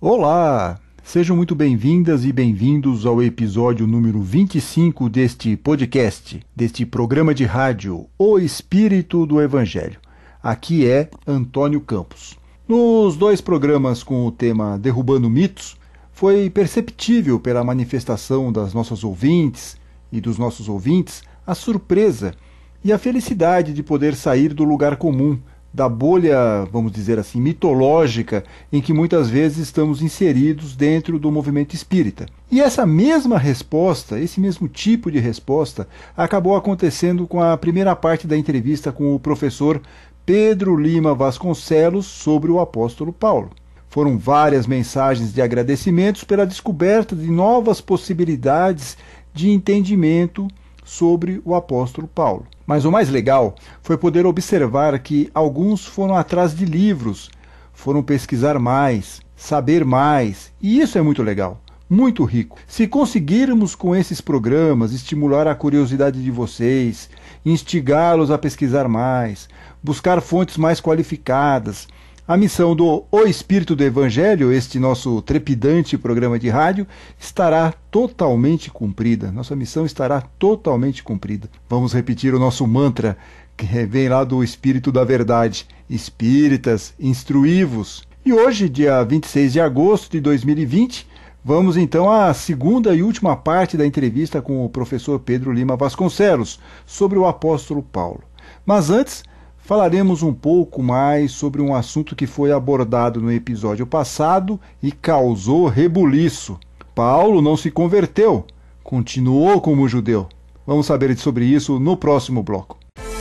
Olá! Sejam muito bem-vindas e bem-vindos ao episódio número 25 deste podcast, deste programa de rádio O Espírito do Evangelho. Aqui é Antônio Campos. Nos dois programas com o tema Derrubando Mitos, foi perceptível pela manifestação das nossas ouvintes e dos nossos ouvintes a surpresa e a felicidade de poder sair do lugar comum, da bolha, vamos dizer assim, mitológica, em que muitas vezes estamos inseridos dentro do movimento espírita. E essa mesma resposta, esse mesmo tipo de resposta, acabou acontecendo com a primeira parte da entrevista com o professor Pedro Lima Vasconcelos sobre o apóstolo Paulo. Foram várias mensagens de agradecimentos pela descoberta de novas possibilidades de entendimento sobre o apóstolo Paulo. Mas o mais legal foi poder observar que alguns foram atrás de livros, foram pesquisar mais, saber mais, e isso é muito legal, muito rico. Se conseguirmos com esses programas estimular a curiosidade de vocês, instigá-los a pesquisar mais, buscar fontes mais qualificadas, a missão do O Espírito do Evangelho, este nosso trepidante programa de rádio, estará totalmente cumprida. Nossa missão estará totalmente cumprida. Vamos repetir o nosso mantra, que vem lá do Espírito da Verdade. Espíritas, instruí-vos. E hoje, dia 26 de agosto de 2020, vamos então à segunda e última parte da entrevista com o professor Pedro Lima Vasconcelos, sobre o apóstolo Paulo. Mas antes, falaremos um pouco mais sobre um assunto que foi abordado no episódio passado e causou rebuliço. Paulo não se converteu, continuou como judeu. Vamos saber sobre isso no próximo bloco.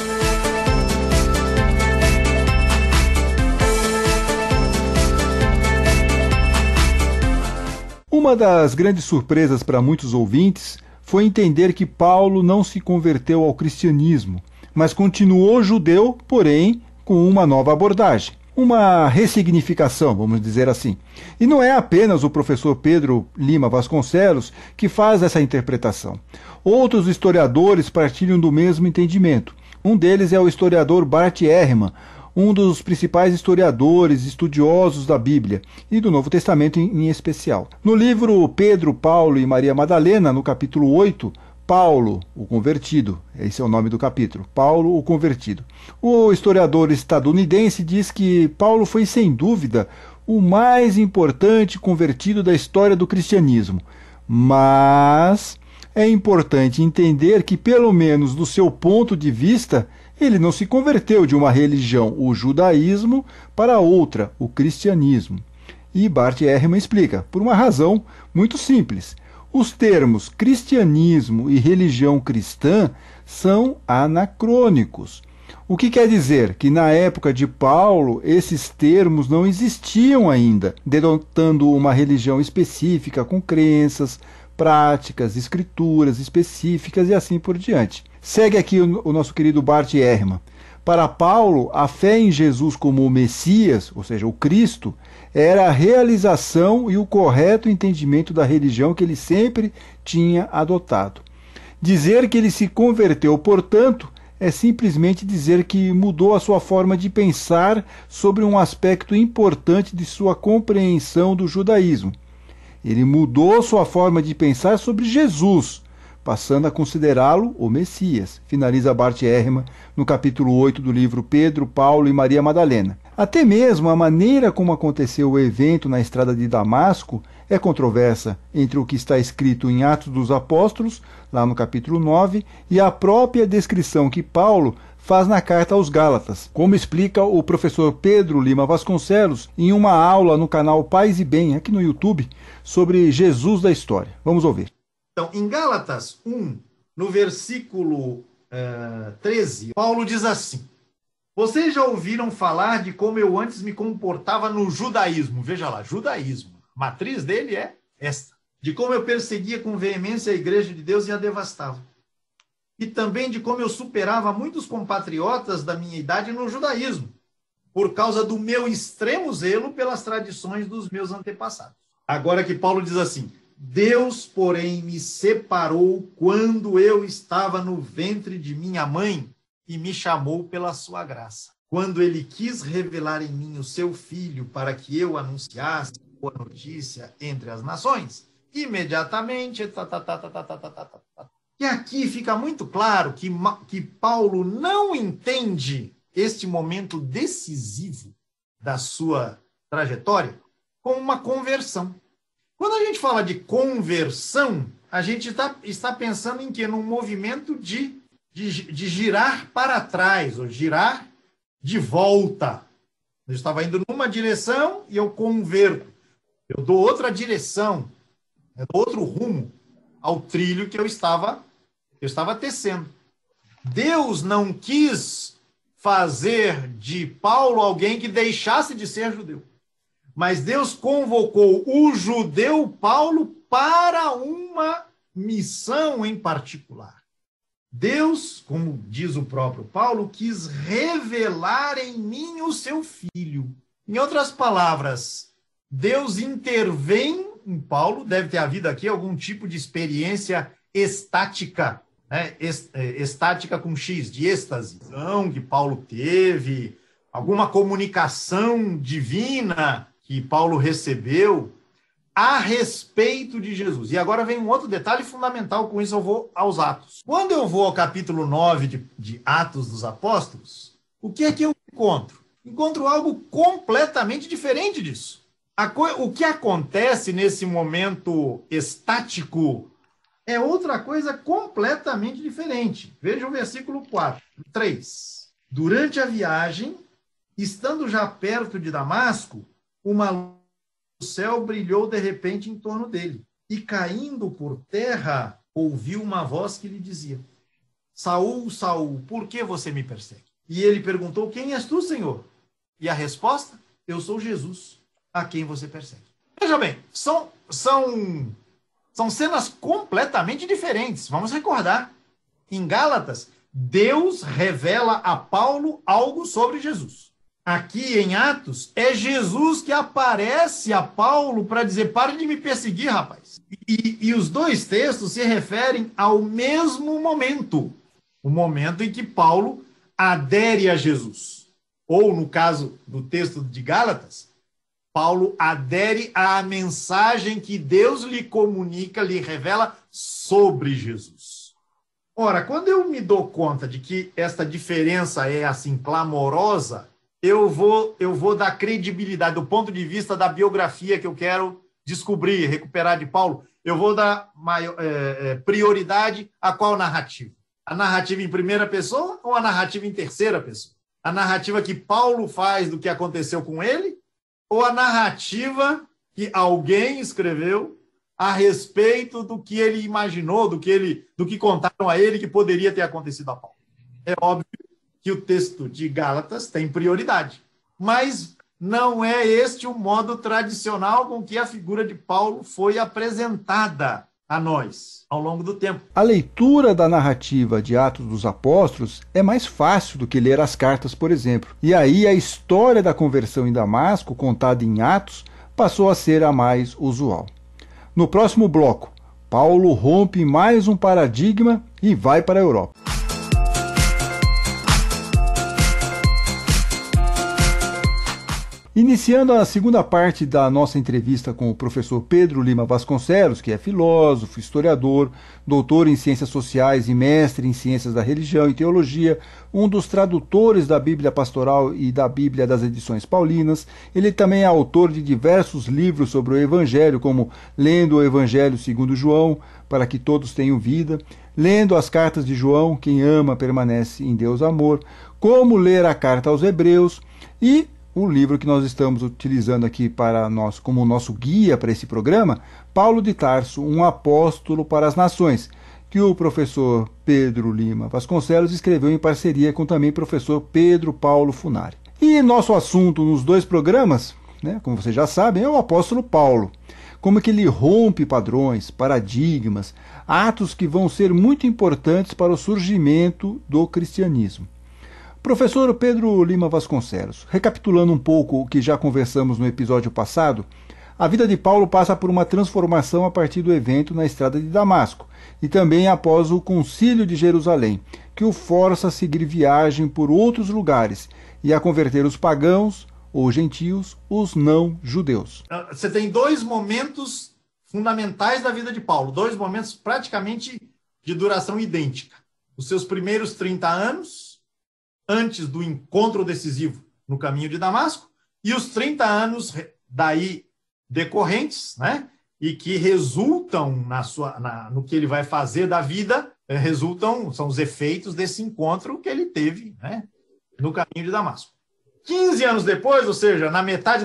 Uma das grandes surpresas para muitos ouvintes foi entender que Paulo não se converteu ao cristianismo, mas continuou judeu, porém com uma nova abordagem, uma ressignificação, vamos dizer assim. E não é apenas o professor Pedro Lima Vasconcelos que faz essa interpretação. Outros historiadores partilham do mesmo entendimento. Um deles é o historiador Bart Ehrman, um dos principais historiadores estudiosos da Bíblia e do Novo Testamento em especial. No livro Pedro, Paulo e Maria Madalena, no capítulo 8, Paulo, o Convertido, esse é o nome do capítulo, Paulo, o Convertido. O historiador estadunidense diz que Paulo foi, sem dúvida, o mais importante convertido da história do cristianismo. Mas é importante entender que, pelo menos do seu ponto de vista, ele não se converteu de uma religião, o judaísmo, para outra, o cristianismo. E Bart Ehrman explica, por uma razão muito simples. Os termos cristianismo e religião cristã são anacrônicos. O que quer dizer? Que na época de Paulo, esses termos não existiam ainda, denotando uma religião específica com crenças, práticas, escrituras específicas e assim por diante. Segue aqui o nosso querido Bart Ehrman. Para Paulo, a fé em Jesus como o Messias, ou seja, o Cristo, era a realização e o correto entendimento da religião que ele sempre tinha adotado. Dizer que ele se converteu, portanto, é simplesmente dizer que mudou a sua forma de pensar sobre um aspecto importante de sua compreensão do judaísmo. Ele mudou sua forma de pensar sobre Jesus, passando a considerá-lo o Messias, finaliza Bart Ehrman no capítulo 8 do livro Pedro, Paulo e Maria Madalena. Até mesmo a maneira como aconteceu o evento na estrada de Damasco é controversa entre o que está escrito em Atos dos Apóstolos, lá no capítulo 9, e a própria descrição que Paulo faz na carta aos Gálatas, como explica o professor Pedro Lima Vasconcelos em uma aula no canal Paz e Bem, aqui no YouTube, sobre Jesus da história. Vamos ouvir. Então, em Gálatas 1, no versículo 13, Paulo diz assim: vocês já ouviram falar de como eu antes me comportava no judaísmo. Veja lá, judaísmo. A matriz dele é esta. De como eu perseguia com veemência a igreja de Deus e a devastava. E também de como eu superava muitos compatriotas da minha idade no judaísmo, por causa do meu extremo zelo pelas tradições dos meus antepassados. Agora que Paulo diz assim: Deus, porém, me separou quando eu estava no ventre de minha mãe e me chamou pela sua graça. Quando ele quis revelar em mim o seu filho para que eu anunciasse, boa notícia entre as nações. Imediatamente, E aqui fica muito claro que Paulo não entende este momento decisivo da sua trajetória como uma conversão. Quando a gente fala de conversão, a gente está pensando em quê? Num movimento de girar para trás, ou girar de volta. Eu estava indo numa direção e eu converto. Eu dou outra direção, eu dou outro rumo ao trilho que eu estava tecendo. Deus não quis fazer de Paulo alguém que deixasse de ser judeu. Mas Deus convocou o judeu Paulo para uma missão em particular. Deus, como diz o próprio Paulo, quis revelar em mim o seu filho. Em outras palavras, Deus intervém em Paulo, deve ter havido aqui algum tipo de experiência estática, né? Estática com X, de êxtase, que Paulo teve, alguma comunicação divina que Paulo recebeu a respeito de Jesus. E agora vem um outro detalhe fundamental, com isso eu vou aos Atos. Quando eu vou ao capítulo 9 de Atos dos Apóstolos, o que é que eu encontro? Encontro algo completamente diferente disso. O que acontece nesse momento estático é outra coisa completamente diferente. Veja o versículo 3. Durante a viagem, estando já perto de Damasco, uma luz do céu brilhou de repente em torno dele. E caindo por terra, ouviu uma voz que lhe dizia: Saul, Saul, por que você me persegue? E ele perguntou: quem és tu, Senhor? E a resposta: eu sou Jesus, a quem você persegue. Veja bem, são cenas completamente diferentes. Vamos recordar. Em Gálatas, Deus revela a Paulo algo sobre Jesus. Aqui em Atos, é Jesus que aparece a Paulo para dizer: pare de me perseguir, rapaz. E os dois textos se referem ao mesmo momento. O momento em que Paulo adere a Jesus. Ou, no caso do texto de Gálatas, Paulo adere à mensagem que Deus lhe comunica, lhe revela sobre Jesus. Ora, quando eu me dou conta de que esta diferença é assim clamorosa, eu vou dar credibilidade do ponto de vista da biografia que eu quero descobrir, recuperar de Paulo. Eu vou dar prioridade a qual narrativa? A narrativa em primeira pessoa ou a narrativa em terceira pessoa? A narrativa que Paulo faz do que aconteceu com ele ou a narrativa que alguém escreveu a respeito do que ele imaginou, do que contaram a ele que poderia ter acontecido a Paulo? É óbvio que o texto de Gálatas tem prioridade, mas não é este o modo tradicional com que a figura de Paulo foi apresentada a nós ao longo do tempo. A leitura da narrativa de Atos dos Apóstolos é mais fácil do que ler as cartas, por exemplo. E aí a história da conversão em Damasco, contada em Atos, passou a ser a mais usual. No próximo bloco, Paulo rompe mais um paradigma e vai para a Europa. Iniciando a segunda parte da nossa entrevista com o professor Pedro Lima Vasconcelos, que é filósofo, historiador, doutor em ciências sociais e mestre em ciências da religião e teologia, um dos tradutores da Bíblia Pastoral e da Bíblia das Edições Paulinas. Ele também é autor de diversos livros sobre o Evangelho, como Lendo o Evangelho segundo João, para que todos tenham vida, Lendo as Cartas de João, quem ama permanece em Deus amor, Como ler a Carta aos Hebreus e o livro que nós estamos utilizando aqui para nós, como nosso guia para esse programa, Paulo de Tarso, um apóstolo para as nações, que o professor Pedro Lima Vasconcelos escreveu em parceria com também o professor Pedro Paulo Funari. E nosso assunto nos dois programas, como vocês já sabem, é o apóstolo Paulo. Como que ele rompe padrões, paradigmas, atos que vão ser muito importantes para o surgimento do cristianismo. Professor Pedro Lima Vasconcelos, recapitulando um pouco o que já conversamos no episódio passado, a vida de Paulo passa por uma transformação a partir do evento na estrada de Damasco e também após o Concílio de Jerusalém, que o força a seguir viagem por outros lugares e a converter os pagãos, os gentios, os não-judeus. Você tem dois momentos fundamentais da vida de Paulo, dois momentos praticamente de duração idêntica. Os seus primeiros 30 anos, antes do encontro decisivo no caminho de Damasco, e os 30 anos daí decorrentes, né? E que resultam no que ele vai fazer da vida, são os efeitos desse encontro que ele teve, né, no caminho de Damasco. 15 anos depois, ou seja, na metade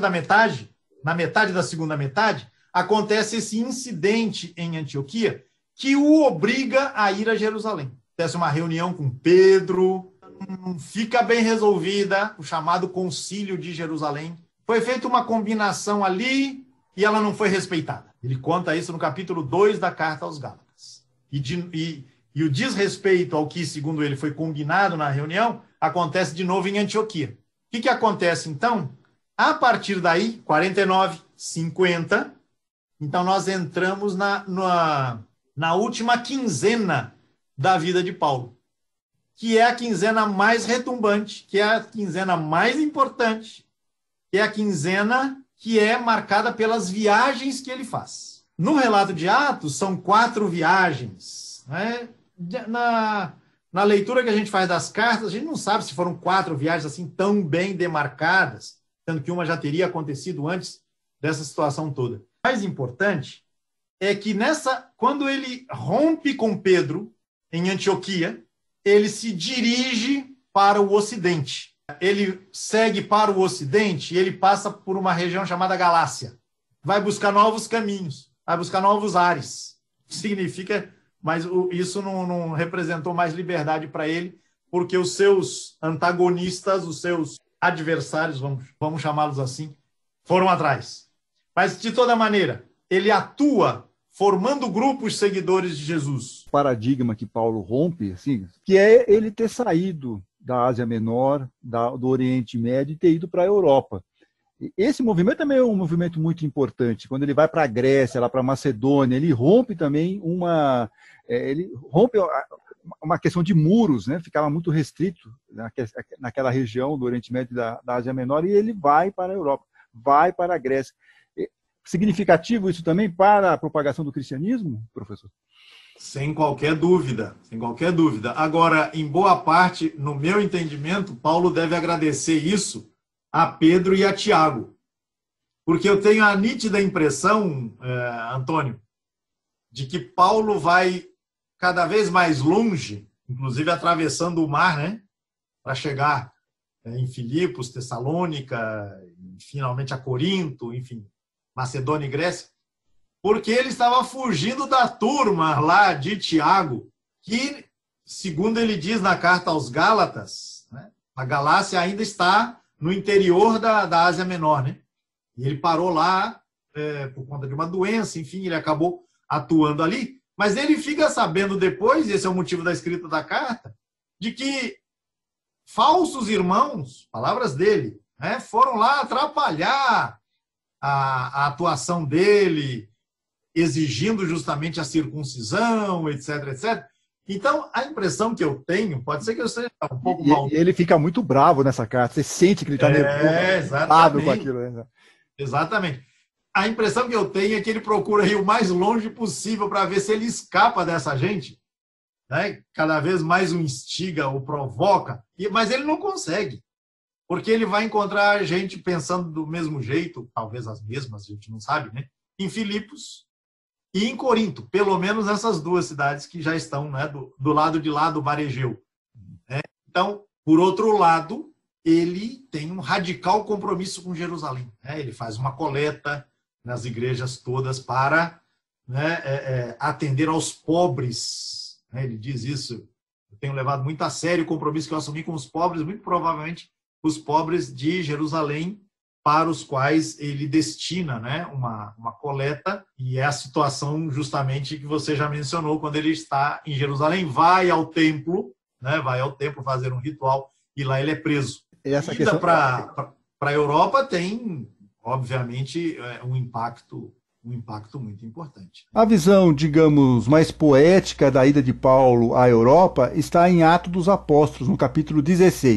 da segunda metade, acontece esse incidente em Antioquia que o obriga a ir a Jerusalém. Acontece uma reunião com Pedro, fica bem resolvida, o chamado Concílio de Jerusalém. Foi feita uma combinação ali e ela não foi respeitada. Ele conta isso no capítulo 2 da Carta aos Gálatas. E o desrespeito ao que, segundo ele, foi combinado na reunião, acontece de novo em Antioquia. O que acontece, então? A partir daí, 49, 50, então nós entramos na última quinzena da vida de Paulo, que é a quinzena mais retumbante, que é a quinzena mais importante, que é a quinzena que é marcada pelas viagens que ele faz. No relato de Atos, são 4 viagens, né? Na leitura que a gente faz das cartas, a gente não sabe se foram 4 viagens assim tão bem demarcadas, sendo que uma já teria acontecido antes dessa situação toda. O mais importante é que quando ele rompe com Pedro em Antioquia, ele se dirige para o Ocidente. Ele segue para o Ocidente e ele passa por uma região chamada Galácia. Vai buscar novos caminhos, vai buscar novos ares. Significa, mas isso não representou mais liberdade para ele, porque os seus antagonistas, os seus adversários, vamos chamá-los assim, foram atrás. Mas, de toda maneira, ele atua formando grupos seguidores de Jesus. O paradigma que Paulo rompe, assim, que é ele ter saído da Ásia Menor, do Oriente Médio e ter ido para a Europa. Esse movimento também é um movimento muito importante. Quando ele vai para a Grécia, lá para a Macedônia, ele rompe também uma questão de muros, né? Ficava muito restrito naquela região do Oriente Médio e da Ásia Menor, e ele vai para a Europa, vai para a Grécia. Significativo isso também para a propagação do cristianismo, professor? Sem qualquer dúvida, sem qualquer dúvida. Agora, em boa parte, no meu entendimento, Paulo deve agradecer isso a Pedro e a Tiago. Porque eu tenho a nítida impressão, Antônio, de que Paulo vai cada vez mais longe, inclusive atravessando o mar, né, para chegar em Filipos, Tessalônica, e finalmente a Corinto, enfim, Macedônia e Grécia, porque ele estava fugindo da turma lá de Tiago, que, segundo ele diz na carta aos Gálatas, né, a Galácia ainda está no interior da Ásia Menor, né? E ele parou lá por conta de uma doença, enfim, ele acabou atuando ali, mas ele fica sabendo depois, esse é o motivo da escrita da carta, de que falsos irmãos, palavras dele, né, foram lá atrapalhar a atuação dele, exigindo justamente a circuncisão, etc, etc. Então, a impressão que eu tenho, pode ser que eu seja um pouco mal... E ele fica muito bravo nessa carta, você sente que ele está nervoso com aquilo. Né? Exatamente. A impressão que eu tenho é que ele procura ir o mais longe possível para ver se ele escapa dessa gente, né? Cada vez mais o instiga, o provoca, mas ele não consegue, porque ele vai encontrar gente pensando do mesmo jeito, talvez as mesmas, a gente não sabe, né? Em Filipos e em Corinto, pelo menos nessas 2 cidades que já estão, né, do lado de lá do mar Egeu. Né? Então, por outro lado, ele tem um radical compromisso com Jerusalém. Né? Ele faz uma coleta nas igrejas todas para, né, atender aos pobres. Né? Ele diz isso, eu tenho levado muito a sério o compromisso que eu assumi com os pobres, muito provavelmente os pobres de Jerusalém, para os quais ele destina, né, uma coleta, e é a situação justamente que você já mencionou, quando ele está em Jerusalém, vai ao templo, né, vai ao templo fazer um ritual, e lá ele é preso. E essa ida questão... para a Europa tem, obviamente, um impacto muito importante. A visão, digamos, mais poética da ida de Paulo à Europa está em Atos dos Apóstolos, no capítulo 16.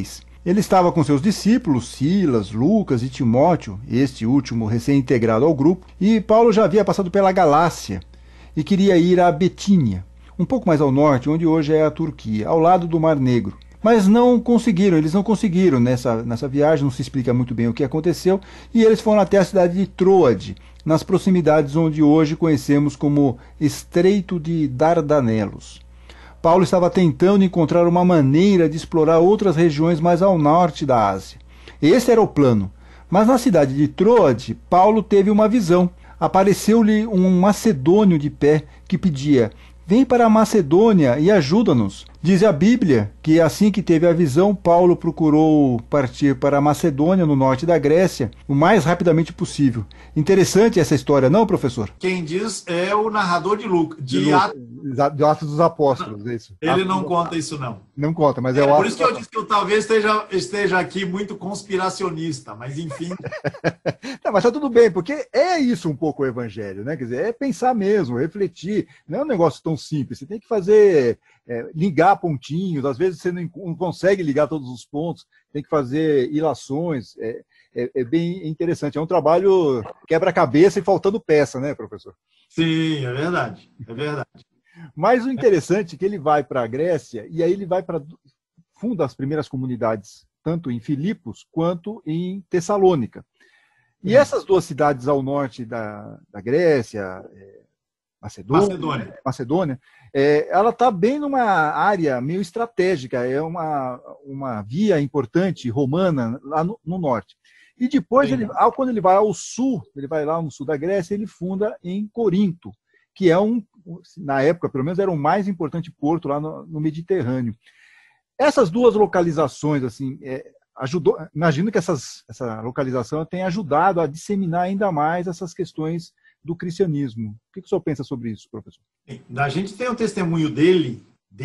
Ele estava com seus discípulos, Silas, Lucas e Timóteo, este último recém-integrado ao grupo, e Paulo já havia passado pela Galácia e queria ir a Betínia, um pouco mais ao norte, onde hoje é a Turquia, ao lado do Mar Negro. Mas eles não conseguiram nessa viagem, não se explica muito bem o que aconteceu, e eles foram até a cidade de Troade, nas proximidades onde hoje conhecemos como Estreito de Dardanelos. Paulo estava tentando encontrar uma maneira de explorar outras regiões mais ao norte da Ásia. Esse era o plano. Mas na cidade de Troade, Paulo teve uma visão. Apareceu-lhe um macedônio de pé que pedia: "Vem para a Macedônia e ajuda-nos." Diz a Bíblia que assim que teve a visão, Paulo procurou partir para a Macedônia, no norte da Grécia, o mais rapidamente possível. Interessante essa história, não, professor? Quem diz é o narrador de Lucas, de Atos dos Apóstolos, isso. Ele não conta isso, não. Não conta, mas é o Por isso que eu disse que eu talvez esteja aqui muito conspiracionista, mas enfim. Não, mas tá tudo bem, porque é isso um pouco o evangelho, né? Quer dizer, é pensar mesmo, refletir. Não é um negócio tão simples. Você tem que fazer, ligar pontinhos. Às vezes você não consegue ligar todos os pontos. Tem que fazer ilações. É bem interessante. É um trabalho quebra-cabeça e faltando peça, né, professor? Sim, é verdade. É verdade. Mas o interessante é que ele vai para a Grécia e aí ele vai para funda as primeiras comunidades, tanto em Filipos quanto em Tessalônica. E essas duas cidades ao norte da Grécia, Macedônia, ela está bem numa área meio estratégica, é uma via importante romana lá no norte. E depois, quando ele vai ao sul, ele vai lá no sul da Grécia, ele funda em Corinto, que na época, pelo menos, era o mais importante porto lá no Mediterrâneo. Essas duas localizações, assim, imagino que essa localização tenha ajudado a disseminar ainda mais essas questões do cristianismo. O que o senhor pensa sobre isso, professor? A gente tem o testemunho dele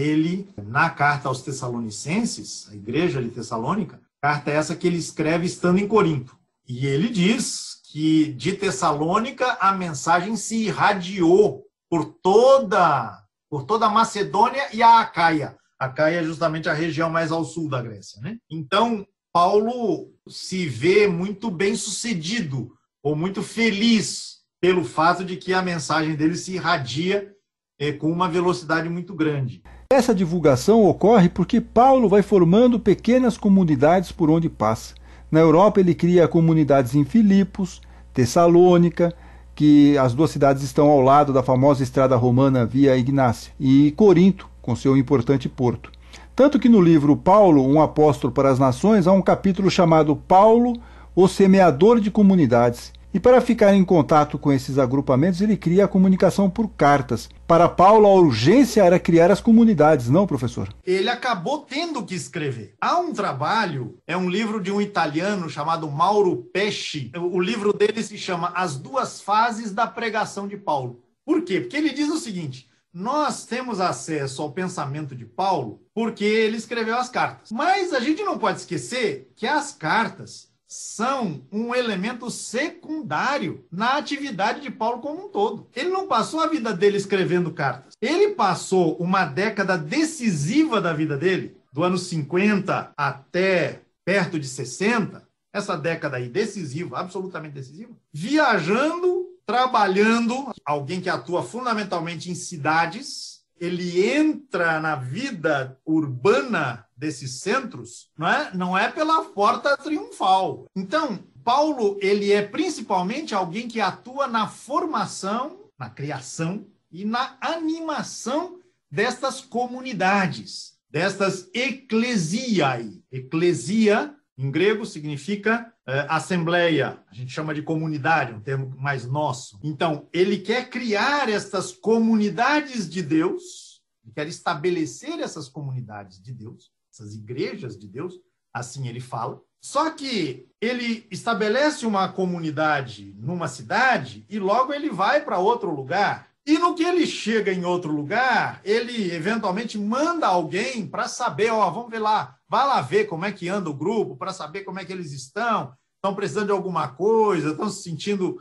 na carta aos Tessalonicenses, a igreja de Tessalônica, carta essa que ele escreve estando em Corinto. E ele diz que de Tessalônica a mensagem se irradiou por toda a Macedônia e a Acaia. A Acaia é justamente a região mais ao sul da Grécia, né? Então, Paulo se vê muito bem sucedido, ou muito feliz pelo fato de que a mensagem dele se irradia com uma velocidade muito grande. Essa divulgação ocorre porque Paulo vai formando pequenas comunidades por onde passa. Na Europa ele cria comunidades em Filipos, Tessalônica, que as duas cidades estão ao lado da famosa estrada romana Via Ignácia, e Corinto, com seu importante porto. Tanto que no livro Paulo, um apóstolo para as nações, há um capítulo chamado Paulo, o semeador de comunidades. E para ficar em contato com esses agrupamentos, ele cria a comunicação por cartas. Para Paulo, a urgência era criar as comunidades, não, professor? Ele acabou tendo que escrever. Há um trabalho, é um livro de um italiano chamado Mauro Pesci. O livro dele se chama As Duas Fases da Pregação de Paulo. Por quê? Porque ele diz o seguinte: nós temos acesso ao pensamento de Paulo porque ele escreveu as cartas. Mas a gente não pode esquecer que as cartas são um elemento secundário na atividade de Paulo como um todo. Ele não passou a vida dele escrevendo cartas. Ele passou uma década decisiva da vida dele, do ano 50 até perto de 60, essa década aí decisiva, absolutamente decisiva, viajando, trabalhando, alguém que atua fundamentalmente em cidades. Ele entra na vida urbana desses centros, não é pela porta triunfal. Então, Paulo, ele é principalmente alguém que atua na formação, na criação e na animação destas comunidades, destas ecclesiae. Eclesia, em grego, significa assembleia. A gente chama de comunidade, um termo mais nosso. Então, ele quer criar estas comunidades de Deus, ele quer estabelecer essas comunidades de Deus, essas igrejas de Deus, assim ele fala. Só que ele estabelece uma comunidade numa cidade e logo ele vai para outro lugar. E no que ele chega em outro lugar, ele eventualmente manda alguém para saber, vamos ver lá, vai lá ver como é que anda o grupo, para saber como é que eles estão precisando de alguma coisa, estão se sentindo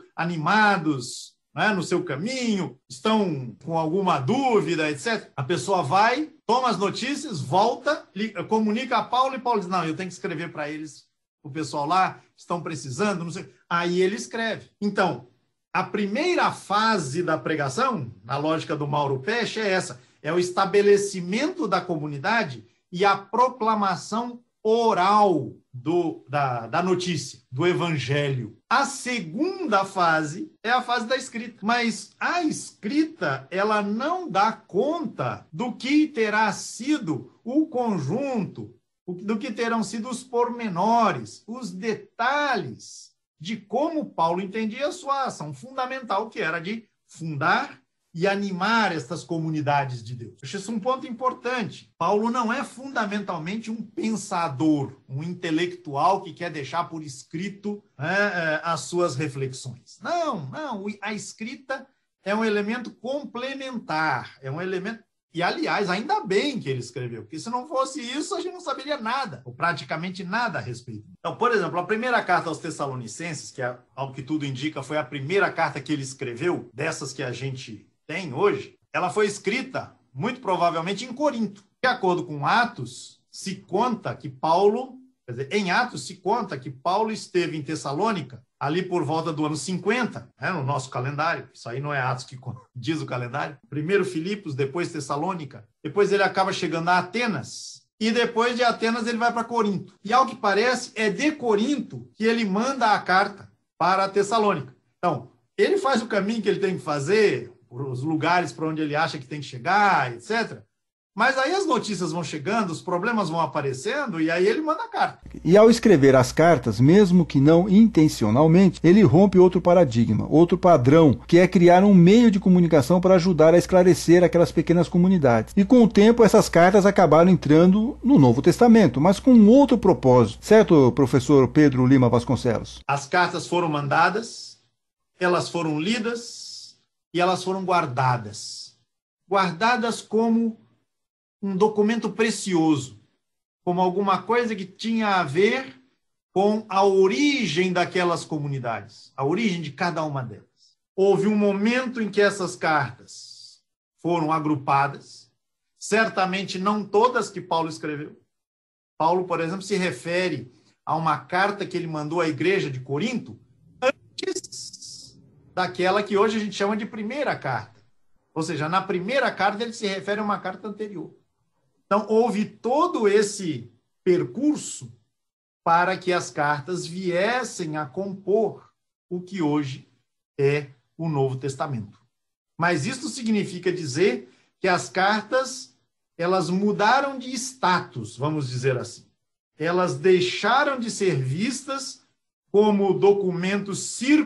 animados, né, no seu caminho, estão com alguma dúvida, etc. A pessoa vai toma as notícias, volta, comunica a Paulo, e Paulo diz, não, eu tenho que escrever para eles, o pessoal lá, estão precisando, não sei. Aí ele escreve. Então, a primeira fase da pregação, na lógica do Mauro Pesce, é essa, é o estabelecimento da comunidade e a proclamação oral da notícia, do evangelho. A segunda fase é a fase da escrita. Mas a escrita, ela não dá conta do que terá sido o conjunto, do que terão sido os pormenores, os detalhes de como Paulo entendia a sua ação fundamental, que era de fundar e animar estas comunidades de Deus. Acho isso um ponto importante. Paulo não é fundamentalmente um pensador, um intelectual que quer deixar por escrito as suas reflexões. Não. A escrita é um elemento complementar, é um elemento... E, aliás, ainda bem que ele escreveu, porque se não fosse isso, a gente não saberia nada, ou praticamente nada a respeito. Então, por exemplo, a primeira carta aos Tessalonicenses, que, ao que tudo indica, foi a primeira carta que ele escreveu, dessas que a gente tem hoje, ela foi escrita, muito provavelmente, em Corinto. De acordo com Atos, se conta que Paulo... Quer dizer, em Atos se conta que Paulo esteve em Tessalônica ali por volta do ano 50, no nosso calendário. Isso aí não é Atos que diz o calendário. Primeiro Filipos, depois Tessalônica. Depois ele acaba chegando a Atenas. E depois de Atenas ele vai para Corinto. E ao que parece, é de Corinto que ele manda a carta para Tessalônica. Então, ele faz o caminho que ele tem que fazer, os lugares para onde ele acha que tem que chegar, etc. Mas aí as notícias vão chegando, os problemas vão aparecendo, e aí ele manda a carta. E ao escrever as cartas, mesmo que não intencionalmente, ele rompe outro paradigma, outro padrão, que é criar um meio de comunicação para ajudar a esclarecer aquelas pequenas comunidades. E com o tempo, essas cartas acabaram entrando no Novo Testamento, mas com um outro propósito. Certo, professor Pedro Lima Vasconcelos? As cartas foram mandadas, elas foram lidas e elas foram guardadas. Guardadas como um documento precioso, como alguma coisa que tinha a ver com a origem daquelas comunidades, a origem de cada uma delas. Houve um momento em que essas cartas foram agrupadas, certamente não todas que Paulo escreveu. Paulo, por exemplo, se refere a uma carta que ele mandou à igreja de Corinto antes daquela que hoje a gente chama de primeira carta. Ou seja, na primeira carta ele se refere a uma carta anterior. Então, houve todo esse percurso para que as cartas viessem a compor o que hoje é o Novo Testamento. Mas isso significa dizer que as cartas, elas mudaram de status, vamos dizer assim. Elas deixaram de ser vistas como documentos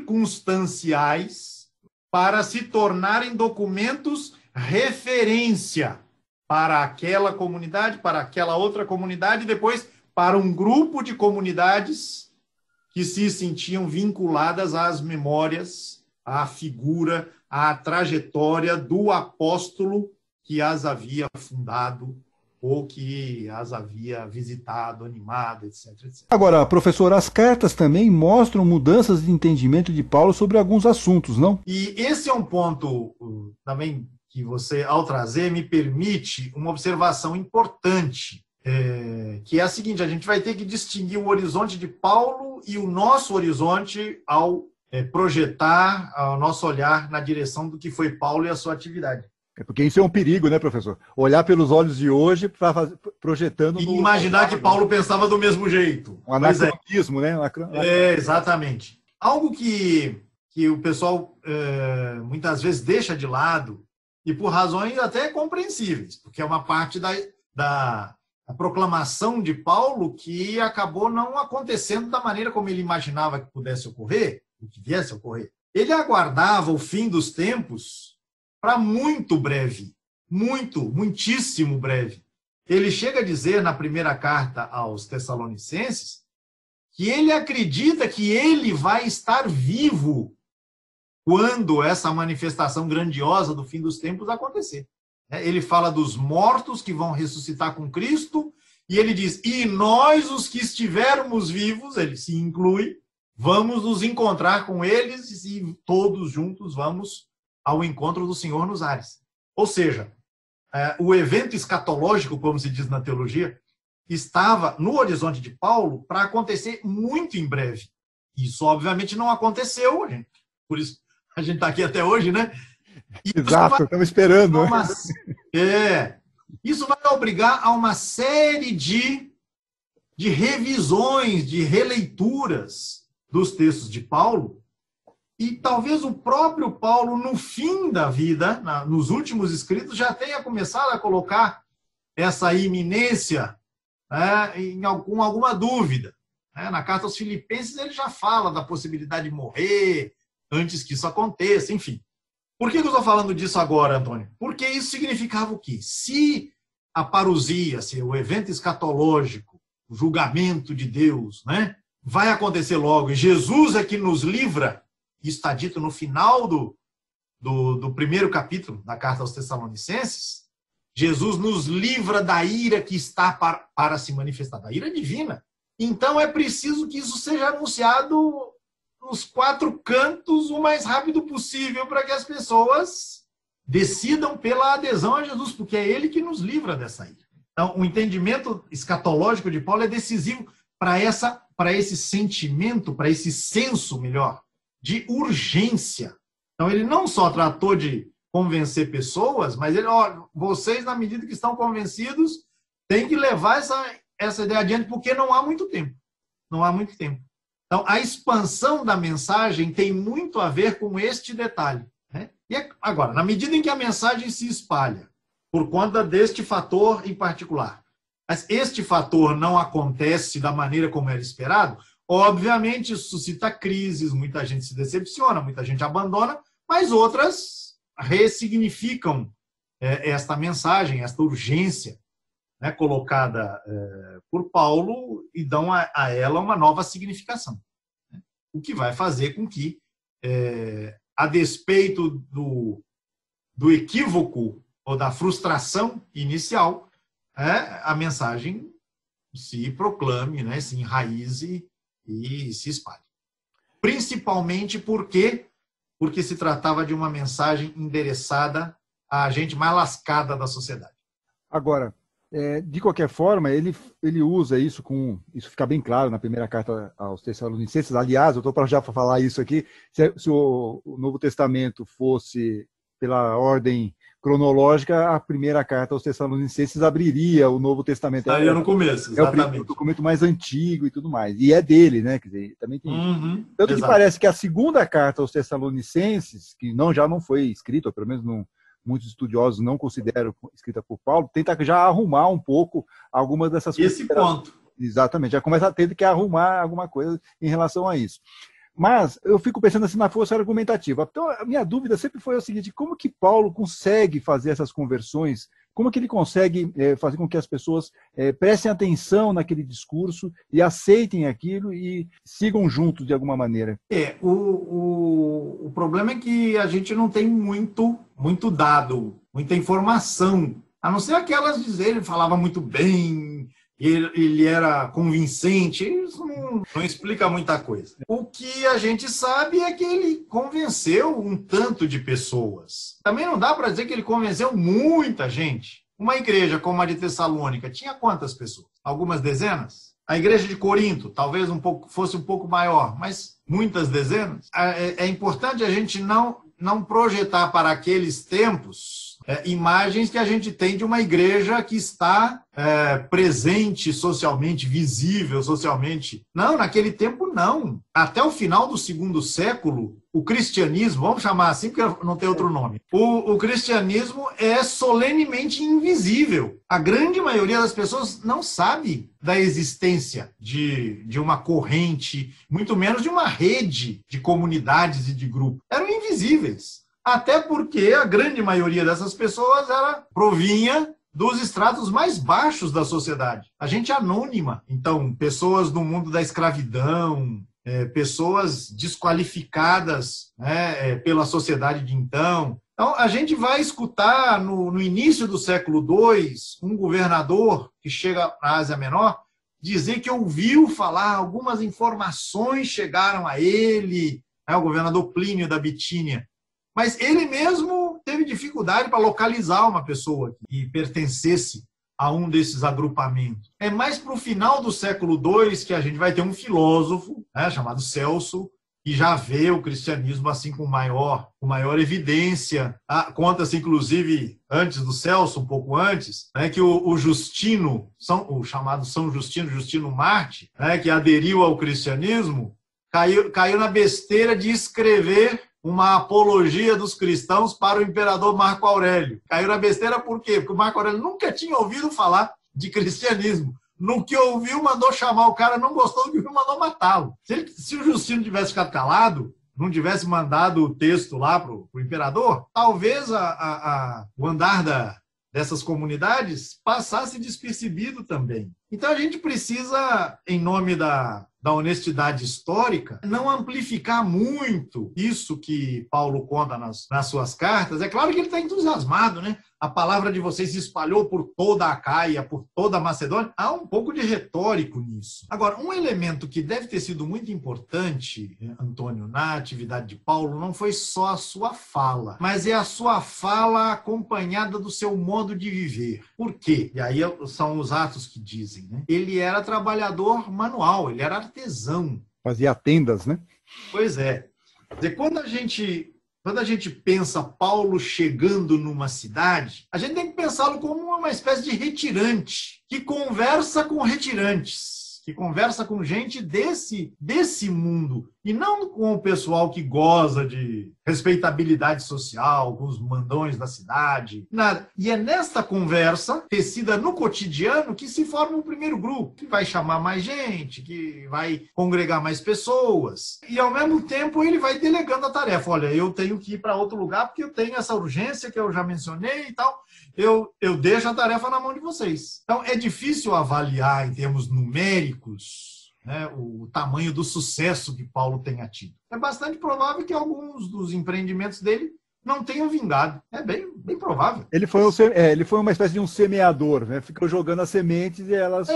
circunstanciais para se tornarem documentos referência para aquela comunidade, para aquela outra comunidade, e depois para um grupo de comunidades que se sentiam vinculadas às memórias, à figura, à trajetória do apóstolo que as havia fundado ou que as havia visitado, animado, etc, etc. Agora, professor, as cartas também mostram mudanças de entendimento de Paulo sobre alguns assuntos, não? E esse é um ponto também que você, ao trazer, me permite uma observação importante, que é a seguinte: a gente vai ter que distinguir o horizonte de Paulo e o nosso horizonte ao projetar o nosso olhar na direção do que foi Paulo e a sua atividade. É porque isso é um perigo, né, professor? Olhar pelos olhos de hoje, projetando... E imaginar que Paulo pensava do mesmo jeito. Um anacronismo, né? Exatamente. Algo que o pessoal muitas vezes deixa de lado, e por razões até compreensíveis, porque é uma parte da proclamação de Paulo que acabou não acontecendo da maneira como ele imaginava que pudesse ocorrer, ou que viesse a ocorrer. Ele aguardava o fim dos tempos para muito breve, muitíssimo breve. Ele chega a dizer na primeira carta aos Tessalonicenses que ele acredita que ele vai estar vivo quando essa manifestação grandiosa do fim dos tempos acontecer. Ele fala dos mortos que vão ressuscitar com Cristo, e ele diz, e nós, os que estivermos vivos, ele se inclui, vamos nos encontrar com eles e todos juntos vamos ao encontro do Senhor nos ares. Ou seja, o evento escatológico, como se diz na teologia, estava no horizonte de Paulo para acontecer muito em breve. Isso, obviamente, não aconteceu, gente. Por isso a gente está aqui até hoje, né? Exato, estamos esperando. Isso vai obrigar a uma série de revisões, de releituras dos textos de Paulo, e talvez o próprio Paulo, no fim da vida, nos últimos escritos, já tenha começado a colocar essa iminência, com alguma dúvida. Na carta aos Filipenses, ele já fala da possibilidade de morrer antes que isso aconteça, enfim. Por que eu estou falando disso agora, Antônio? Porque isso significava o quê? Se a parousia, se o evento escatológico, o julgamento de Deus, vai acontecer logo, e Jesus é que nos livra, isso está dito no final do primeiro capítulo da carta aos Tessalonicenses, Jesus nos livra da ira que está para se manifestar, da ira divina. Então é preciso que isso seja anunciado nos 4 cantos o mais rápido possível para que as pessoas decidam pela adesão a Jesus, porque é Ele que nos livra dessa ira. Então, o entendimento escatológico de Paulo é decisivo para esse sentimento, para esse senso, melhor, de urgência. Então, ele não só tratou de convencer pessoas, mas ele, vocês, na medida que estão convencidos, têm que levar essa ideia adiante, porque não há muito tempo. Não há muito tempo. Então, a expansão da mensagem tem muito a ver com este detalhe. E agora, na medida em que a mensagem se espalha, por conta deste fator em particular, mas este fator não acontece da maneira como era esperado, obviamente isso suscita crises, muita gente se decepciona, muita gente abandona, mas outras ressignificam esta mensagem, esta urgência, colocada por Paulo, e dão a ela uma nova significação. O que vai fazer com que, a despeito do equívoco ou da frustração inicial, a mensagem se proclame, se enraize e se espalhe. Principalmente porque se tratava de uma mensagem endereçada à gente mais lascada da sociedade. Agora, de qualquer forma, ele usa isso isso fica bem claro na primeira carta aos Tessalonicenses. Aliás, eu estou para já falar isso aqui, se o Novo Testamento fosse pela ordem cronológica, a primeira carta aos Tessalonicenses abriria o Novo Testamento. Estaria no começo, exatamente. É o documento mais antigo e tudo mais. E é dele, né? Quer dizer, também tem isso. Tanto que parece que a segunda carta aos Tessalonicenses, que já não foi escrita, ou pelo menos muitos estudiosos não consideram escrita por Paulo, tenta já arrumar um pouco algumas dessas coisas. Esse ponto. Exatamente, já começa a ter que arrumar alguma coisa em relação a isso. Mas eu fico pensando assim na força argumentativa. Então, a minha dúvida sempre foi o seguinte: como que Paulo consegue fazer essas conversões? Como que ele consegue fazer com que as pessoas prestem atenção naquele discurso e aceitem aquilo e sigam juntos de alguma maneira? O problema é que a gente não tem muito dado, muita informação, a não ser aquelas de dizer ele falava muito bem, ele era convincente. Isso não explica muita coisa. O que a gente sabe é que ele convenceu um tanto de pessoas. Também não dá para dizer que ele convenceu muita gente. Uma igreja como a de Tessalônica tinha quantas pessoas? Algumas dezenas? A igreja de Corinto talvez fosse um pouco maior, mas muitas dezenas. É importante a gente não projetar para aqueles tempos imagens que a gente tem de uma igreja que está presente socialmente, visível socialmente. Não, naquele tempo não. Até o final do 2º século, o cristianismo, vamos chamar assim porque não tem outro nome, o cristianismo é solenemente invisível. A grande maioria das pessoas não sabe da existência de uma corrente, muito menos de uma rede de comunidades e de grupos. Eram invisíveis. Até porque a grande maioria dessas pessoas provinha dos estratos mais baixos da sociedade. A gente é anônima. Então, pessoas do mundo da escravidão, pessoas desqualificadas pela sociedade de então. Então, a gente vai escutar no início do século II um governador que chega na Ásia Menor dizer que ouviu falar, algumas informações chegaram a ele, o governador Plínio da Bitínia. Mas ele mesmo teve dificuldade para localizar uma pessoa que pertencesse a um desses agrupamentos. É mais para o final do século II que a gente vai ter um filósofo, né, chamado Celso, que já vê o cristianismo assim com maior evidência. Conta-se, inclusive, antes do Celso, um pouco antes, né, que o Justino, o chamado São Justino, Justino Marte, né, que aderiu ao cristianismo, caiu na besteira de escrever uma apologia dos cristãos para o imperador Marco Aurélio. Caiu na besteira por quê? Porque o Marco Aurélio nunca tinha ouvido falar de cristianismo. No que ouviu, mandou chamar o cara, não gostou do que ouviu, mandou matá-lo. Se o Justino tivesse ficado calado, não tivesse mandado o texto lá para o imperador, talvez o andar dessas comunidades passasse despercebido também. Então a gente precisa, em nome da honestidade histórica, não amplificar muito isso que Paulo conta nas suas cartas. É claro que ele está entusiasmado, né? A palavra de vocês se espalhou por toda a Acaia, por toda a Macedônia. Há um pouco de retórico nisso. Agora, um elemento que deve ter sido muito importante, Antônio, na atividade de Paulo, não foi só a sua fala, mas é a sua fala acompanhada do seu modo de viver. Por quê? E aí são os Atos que dizem, né? Ele era trabalhador manual, ele era artesão. Fazia tendas, né? Pois é. Quer dizer, quando a gente pensa Paulo chegando numa cidade, a gente tem que pensá-lo como uma espécie de retirante, que conversa com retirantes, que conversa com gente desse mundo, e não com o pessoal que goza de respeitabilidade social, com os mandões da cidade, nada. E é nesta conversa, tecida no cotidiano, que se forma um primeiro grupo, que vai chamar mais gente, que vai congregar mais pessoas. E, ao mesmo tempo, ele vai delegando a tarefa. Olha, eu tenho que ir para outro lugar porque eu tenho essa urgência que eu já mencionei e tal. Eu deixo a tarefa na mão de vocês. Então, é difícil avaliar em termos numéricos, né, o tamanho do sucesso que Paulo tenha tido. É bastante provável que alguns dos empreendimentos dele não tenham vingado. É bem provável. Ele foi uma espécie de um semeador, né? Ficou jogando as sementes e elas...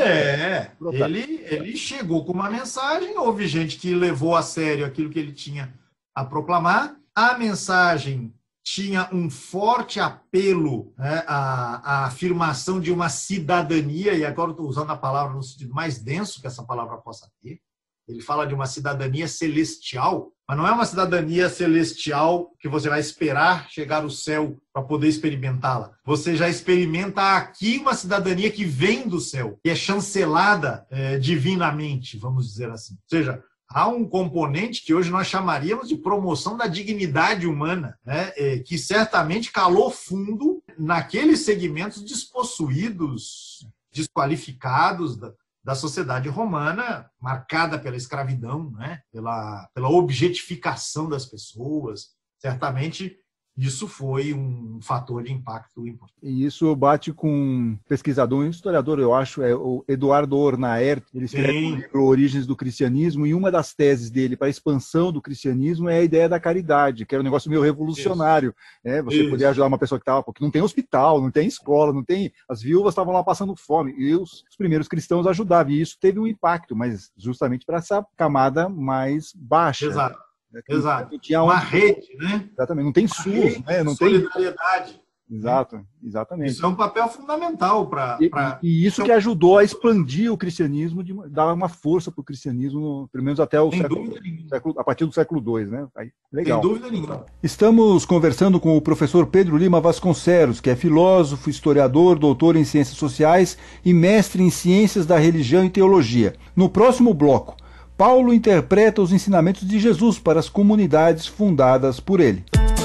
Ele chegou com uma mensagem, houve gente que levou a sério aquilo que ele tinha a proclamar. A mensagem tinha um forte apelo, né, à afirmação de uma cidadania, e agora eu estou usando a palavra no sentido mais denso que essa palavra possa ter. Ele fala de uma cidadania celestial, mas não é uma cidadania celestial que você vai esperar chegar ao céu para poder experimentá-la. Você já experimenta aqui uma cidadania que vem do céu, que é chancelada divinamente, vamos dizer assim. Ou seja, há um componente que hoje nós chamaríamos de promoção da dignidade humana, né? Que certamente calou fundo naqueles segmentos despossuídos, desqualificados da sociedade romana, marcada pela escravidão, né? pela objetificação das pessoas. Certamente isso foi um fator de impacto importante. E isso bate com um pesquisador, um historiador, eu acho, é o Eduardo Ornaert. Ele escreve o livro Origens do Cristianismo, e uma das teses dele para a expansão do cristianismo é a ideia da caridade, que era um negócio meio revolucionário. Né? Você poder ajudar uma pessoa que estava... Porque não tem hospital, não tem escola, não tem... As viúvas estavam lá passando fome, e os primeiros cristãos ajudavam, e isso teve um impacto, mas justamente para essa camada mais baixa. Exato. Exato. Tinha uma rede, né? Exatamente. Não tem SUS, né? Não solidariedade. Exato, exatamente. Isso é um papel fundamental para... E isso que ajudou a expandir o cristianismo, dar uma força para o cristianismo, pelo menos até o século, a partir do século II, né? Aí, legal. Sem dúvida nenhuma. Estamos conversando com o professor Pedro Lima Vasconcelos, que é filósofo, historiador, doutor em ciências sociais e mestre em ciências da religião e teologia. No próximo bloco, Paulo interpreta os ensinamentos de Jesus para as comunidades fundadas por ele.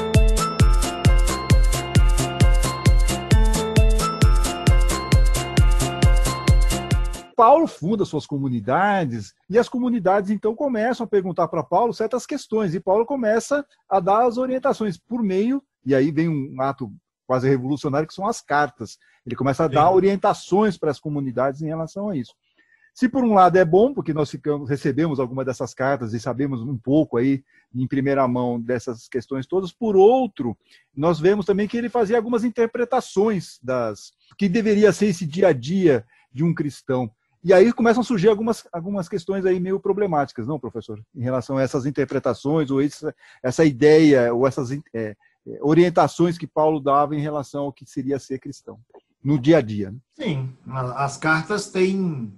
Paulo funda suas comunidades, e as comunidades então começam a perguntar para Paulo certas questões, e Paulo começa a dar as orientações por meio, e aí vem um ato quase revolucionário, que são as cartas. Ele começa a dar orientações para as comunidades em relação a isso. Se por um lado é bom, porque nós recebemos alguma dessas cartas e sabemos um pouco aí, em primeira mão, dessas questões todas, por outro, nós vemos também que ele fazia algumas interpretações que deveria ser esse dia a dia de um cristão. E aí começam a surgir algumas questões aí meio problemáticas, não, professor? Em relação a essas interpretações, ou essa ideia, ou orientações que Paulo dava em relação ao que seria ser cristão, no dia a dia. Sim, as cartas têm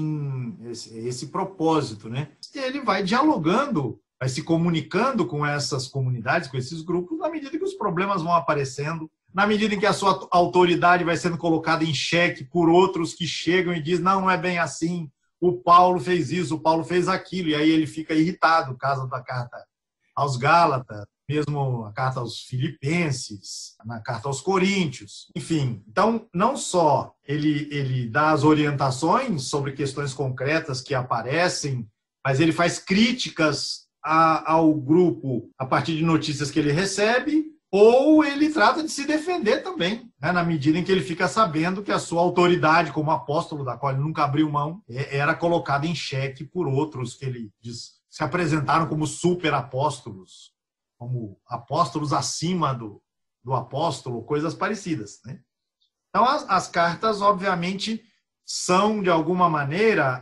esse propósito, né? Ele vai dialogando, vai se comunicando com essas comunidades, com esses grupos, na medida que os problemas vão aparecendo, na medida em que a sua autoridade vai sendo colocada em xeque por outros que chegam e dizem, não é bem assim, o Paulo fez isso, o Paulo fez aquilo, e aí ele fica irritado, caso da carta aos Gálatas, mesmo a carta aos Filipenses, na carta aos Coríntios, enfim. Então, não só ele dá as orientações sobre questões concretas que aparecem, mas ele faz críticas ao grupo a partir de notícias que ele recebe, ou ele trata de se defender também, né, na medida em que ele fica sabendo que a sua autoridade como apóstolo, da qual ele nunca abriu mão, era colocada em xeque por outros que ele diz, se apresentaram como super apóstolos, como apóstolos acima do apóstolo, coisas parecidas, né? Então, as cartas, obviamente, são, de alguma maneira,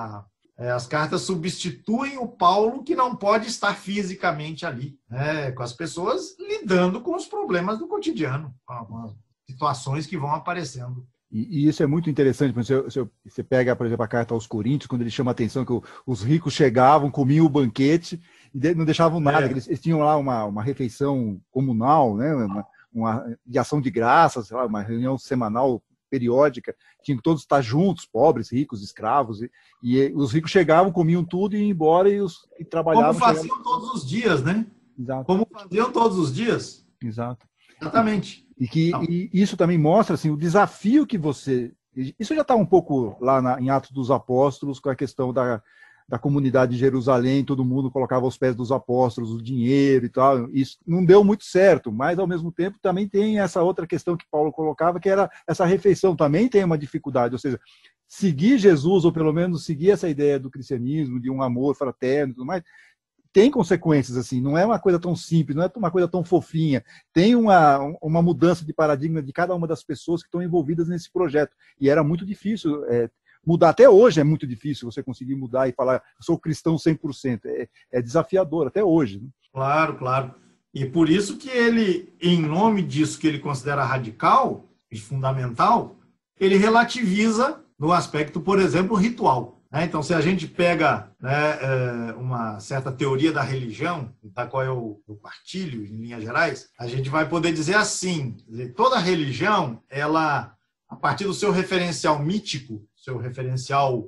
as cartas substituem o Paulo, que não pode estar fisicamente ali, né, com as pessoas, lidando com os problemas do cotidiano, com as situações que vão aparecendo. E isso é muito interessante. Você pega, por exemplo, a carta aos Coríntios, quando ele chama a atenção que os ricos chegavam, comiam o banquete e não deixavam nada. Eles tinham lá uma refeição comunal, né, uma de ação de graças, sei lá, uma reunião semanal periódica, tinham que todos estar juntos, pobres, ricos, escravos, e os ricos chegavam, comiam tudo e iam embora e trabalhavam. Como faziam todos os dias, né? Exato. Como faziam todos os dias. Exato. Exatamente. E isso também mostra assim, o desafio que você... Isso já está um pouco lá em Atos dos Apóstolos, com a questão da comunidade de Jerusalém, todo mundo colocava aos pés dos apóstolos o dinheiro e tal. Isso não deu muito certo, mas, ao mesmo tempo, também tem essa outra questão que Paulo colocava, que era essa refeição. Também tem uma dificuldade, ou seja, seguir Jesus, ou pelo menos seguir essa ideia do cristianismo, de um amor fraterno e tudo mais, tem consequências, assim, não é uma coisa tão simples, não é uma coisa tão fofinha. Tem uma mudança de paradigma de cada uma das pessoas que estão envolvidas nesse projeto. E era muito difícil mudar. Até hoje é muito difícil você conseguir mudar e falar, eu sou cristão 100%. É desafiador, até hoje. Né? Claro, claro. E por isso que ele, em nome disso que ele considera radical e fundamental, ele relativiza no aspecto, por exemplo, ritual. Então, se a gente pega, né, uma certa teoria da religião, da qual eu partilho, em linhas gerais, a gente vai poder dizer assim, toda religião, ela, a partir do seu referencial mítico, seu referencial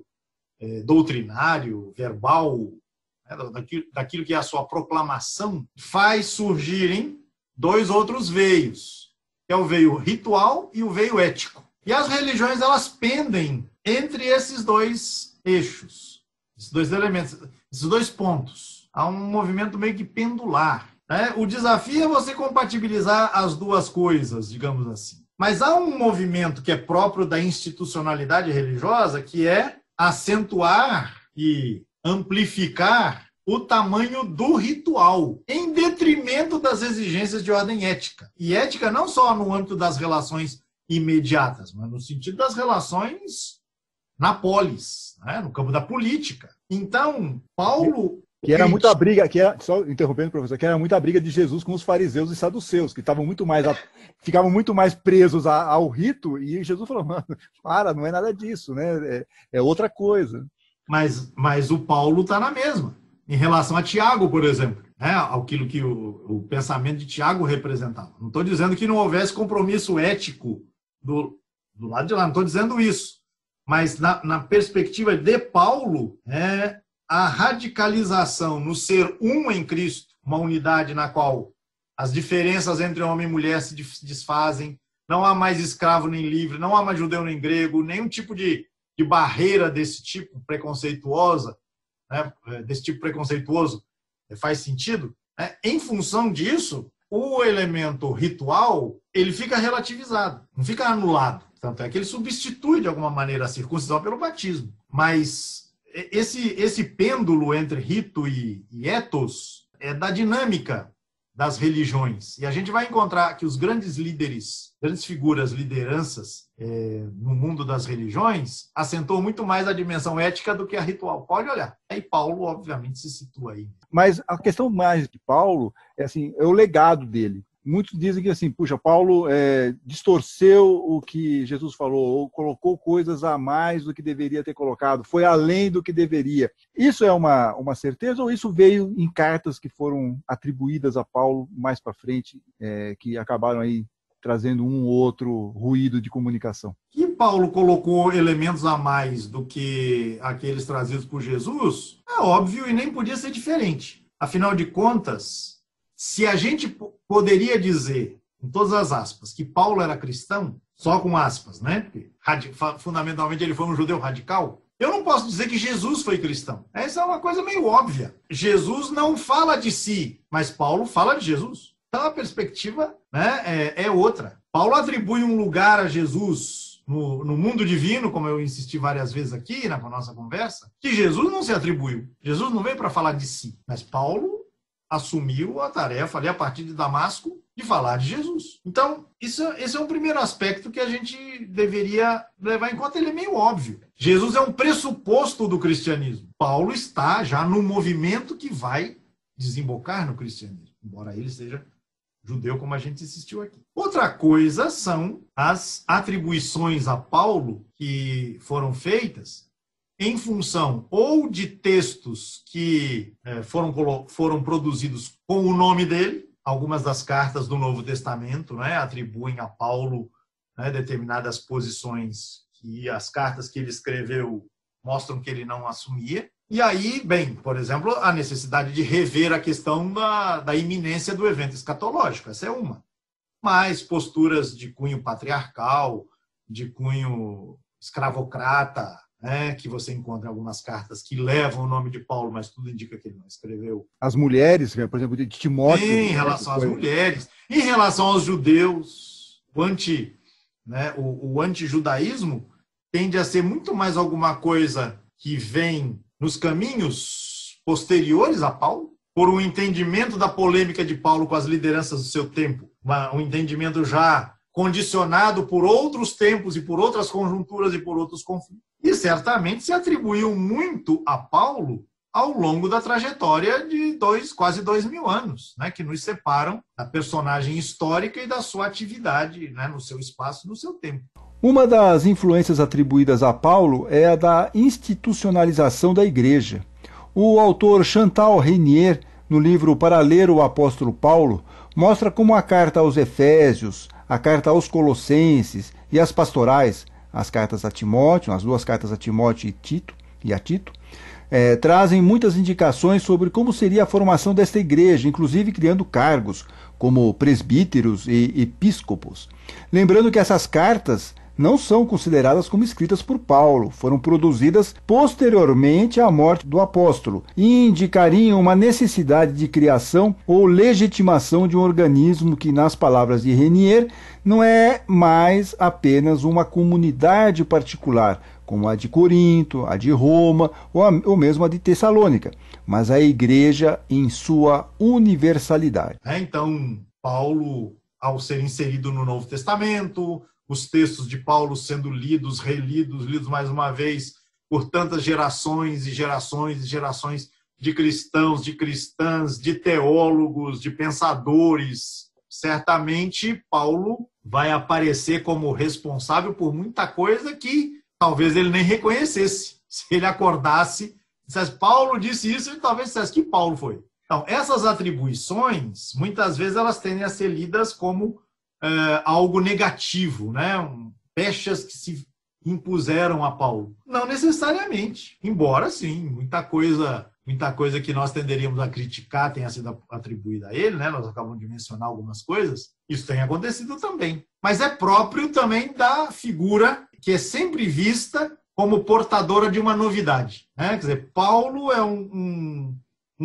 doutrinário, verbal, né, daquilo que é a sua proclamação, faz surgirem dois outros veios, que é o veio ritual e o veio ético. E as religiões, elas pendem entre esses dois eixos, esses dois elementos, esses dois pontos. Há um movimento meio que pendular, né? O desafio é você compatibilizar as duas coisas, digamos assim. Mas há um movimento que é próprio da institucionalidade religiosa, que é acentuar e amplificar o tamanho do ritual, em detrimento das exigências de ordem ética. E ética não só no âmbito das relações imediatas, mas no sentido das relações na polis, né? No campo da política. Então, Paulo... Que era muita briga, só interrompendo, professor, que era muita briga de Jesus com os fariseus e saduceus, que estavam ficavam muito mais presos ao rito, e Jesus falou, mano, não é nada disso, né? É outra coisa. Mas o Paulo está na mesma, em relação a Tiago, por exemplo, né? Aquilo que o pensamento de Tiago representava. Não estou dizendo que não houvesse compromisso ético do lado de lá, não estou dizendo isso. Mas na perspectiva de Paulo, a radicalização no ser um em Cristo, uma unidade na qual as diferenças entre homem e mulher se desfazem, não há mais escravo nem livre, não há mais judeu nem grego, nenhum tipo de barreira desse tipo preconceituosa, né, faz sentido. Né? Em função disso, o elemento ritual ele fica relativizado, não fica anulado. Tanto é que ele substitui, de alguma maneira, a circuncisão pelo batismo. Mas esse pêndulo entre rito e ethos é da dinâmica das religiões. E a gente vai encontrar que os grandes líderes, grandes figuras, lideranças no mundo das religiões, acentuam muito mais a dimensão ética do que a ritual. Pode olhar. E Paulo, obviamente, se situa aí. Mas a questão mais de Paulo é o legado dele. Muitos dizem que assim, puxa, Paulo distorceu o que Jesus falou, ou colocou coisas a mais do que deveria ter colocado, foi além do que deveria. Isso é uma certeza ou isso veio em cartas que foram atribuídas a Paulo mais para frente, que acabaram aí trazendo um ou outro ruído de comunicação? Que Paulo colocou elementos a mais do que aqueles trazidos por Jesus, é óbvio e nem podia ser diferente. Afinal de contas, se a gente poderia dizer, com todas as aspas, que Paulo era cristão, só com aspas, né? Porque fundamentalmente ele foi um judeu radical, eu não posso dizer que Jesus foi cristão. Essa é uma coisa meio óbvia. Jesus não fala de si, mas Paulo fala de Jesus. Então a perspectiva, né, é outra. Paulo atribui um lugar a Jesus no mundo divino, como eu insisti várias vezes aqui na nossa conversa, que Jesus não se atribuiu. Jesus não veio para falar de si, mas Paulo assumiu a tarefa ali a partir de Damasco de falar de Jesus. Então, esse é um primeiro aspecto que a gente deveria levar em conta, ele é meio óbvio. Jesus é um pressuposto do cristianismo. Paulo está já no movimento que vai desembocar no cristianismo, embora ele seja judeu, como a gente insistiu aqui. Outra coisa são as atribuições a Paulo que foram feitas em função ou de textos que foram produzidos com o nome dele. Algumas das cartas do Novo Testamento, né, atribuem a Paulo, né, determinadas posições que as cartas que ele escreveu mostram que ele não assumia. E aí, bem, por exemplo, a necessidade de rever a questão da iminência do evento escatológico, essa é uma. Mas posturas de cunho patriarcal, de cunho escravocrata, né, que você encontra em algumas cartas que levam o nome de Paulo, mas tudo indica que ele não escreveu. As mulheres, por exemplo, de Timóteo. Sim, em relação às mulheres. Em relação aos judeus, o antijudaísmo tende a ser muito mais alguma coisa que vem nos caminhos posteriores a Paulo, por um entendimento da polêmica de Paulo com as lideranças do seu tempo, um entendimento já condicionado por outros tempos e por outras conjunturas e por outros conflitos. E certamente se atribuiu muito a Paulo ao longo da trajetória de quase 2000 anos, né, que nos separam da personagem histórica e da sua atividade, né, no seu espaço e no seu tempo. Uma das influências atribuídas a Paulo é a da institucionalização da Igreja. O autor Chantal Reynier, no livro Para Ler o Apóstolo Paulo, mostra como a carta aos Efésios, a carta aos Colossenses e as pastorais, as cartas a Timóteo, as duas cartas a Timóteo e a Tito, trazem muitas indicações sobre como seria a formação desta igreja, inclusive criando cargos como presbíteros e episcopos. Lembrando que essas cartas não são consideradas como escritas por Paulo, foram produzidas posteriormente à morte do apóstolo e indicariam uma necessidade de criação ou legitimação de um organismo que, nas palavras de Reynier, não é mais apenas uma comunidade particular, como a de Corinto, a de Roma ou mesmo a de Tessalônica, mas a igreja em sua universalidade. Então, Paulo, ao ser inserido no Novo Testamento, os textos de Paulo sendo lidos, relidos, lidos mais uma vez por tantas gerações e gerações e gerações de cristãos, de cristãs, de teólogos, de pensadores. Certamente, Paulo vai aparecer como responsável por muita coisa que talvez ele nem reconhecesse. Se ele acordasse, dissesse, Paulo disse isso, ele talvez dissesse que Paulo foi. Então, essas atribuições, muitas vezes elas tendem a ser lidas como algo negativo, né? Pechas que se impuseram a Paulo. Não necessariamente, embora sim, muita coisa que nós tenderíamos a criticar tenha sido atribuída a ele, né? Nós acabamos de mencionar algumas coisas, isso tem acontecido também. Mas é próprio também da figura que é sempre vista como portadora de uma novidade, né? Quer dizer, Paulo é um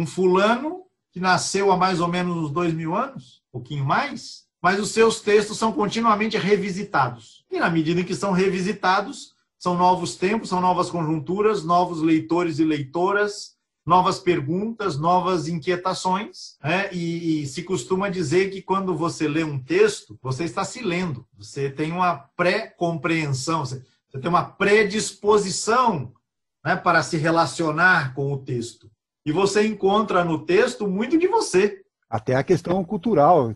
fulano que nasceu há mais ou menos uns 2000 anos, um pouquinho mais, mas os seus textos são continuamente revisitados. E na medida em que são revisitados, são novos tempos, são novas conjunturas, novos leitores e leitoras, novas perguntas, novas inquietações, né? E se costuma dizer que quando você lê um texto, você está se lendo, você tem uma pré-compreensão, você tem uma predisposição, né, para se relacionar com o texto. E você encontra no texto muito de você. Até a questão cultural.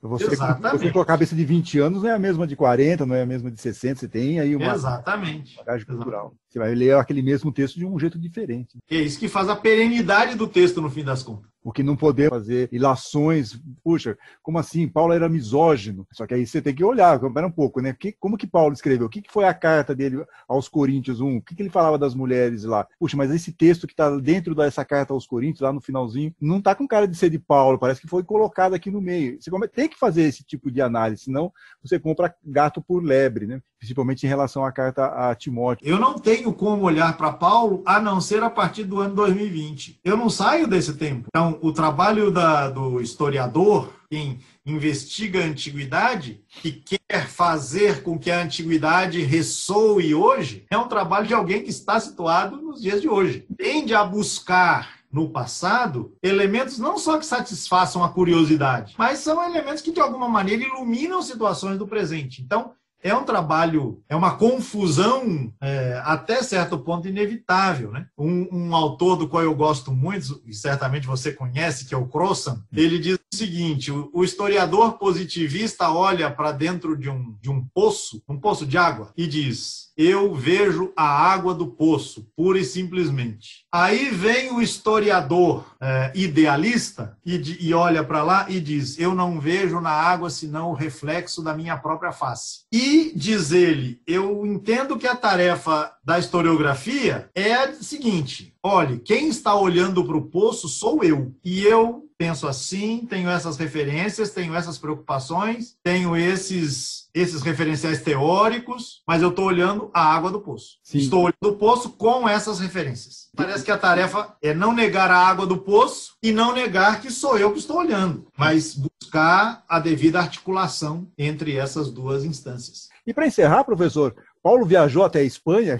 Você com a cabeça de 20 anos não é a mesma de 40, não é a mesma de 60. Você tem aí uma bagagem cultural. Você vai ler aquele mesmo texto de um jeito diferente. É isso que faz a perenidade do texto, no fim das contas. O que não poder fazer ilações. Puxa, como assim? Paulo era misógino. Só que aí você tem que olhar, espera um pouco, né? Como que Paulo escreveu? O que foi a carta dele aos Coríntios 1? O que ele falava das mulheres lá? Puxa, mas esse texto que está dentro dessa carta aos Coríntios, lá no finalzinho, não está com cara de ser de Paulo, parece que foi colocado aqui no meio. Você tem que fazer esse tipo de análise, senão você compra gato por lebre, né? Principalmente em relação à carta a Timóteo. Eu não tenho como olhar para Paulo a não ser a partir do ano 2020. Eu não saio desse tempo. Então, o trabalho do historiador, quem investiga a antiguidade e quer fazer com que a antiguidade ressoe hoje, é um trabalho de alguém que está situado nos dias de hoje. Tende a buscar no passado elementos não só que satisfaçam a curiosidade, mas são elementos que, de alguma maneira, iluminam situações do presente. Então, é um trabalho, é uma confusão até certo ponto inevitável, né? Um autor do qual eu gosto muito, e certamente você conhece, que é o Crossan, ele diz o seguinte: o historiador positivista olha para dentro de um poço de água, e diz: eu vejo a água do poço, pura e simplesmente. Aí vem o historiador idealista e olha para lá e diz: eu não vejo na água senão o reflexo da minha própria face. E diz ele: eu entendo que a tarefa da historiografia é a seguinte: olhe, quem está olhando para o poço sou eu. E eu penso assim, tenho essas referências, tenho essas preocupações, tenho esses referenciais teóricos, mas eu estou olhando a água do poço. Sim. Estou olhando o poço com essas referências. Parece que a tarefa é não negar a água do poço e não negar que sou eu que estou olhando, mas buscar a devida articulação entre essas duas instâncias. E para encerrar, professor, Paulo viajou até a Espanha,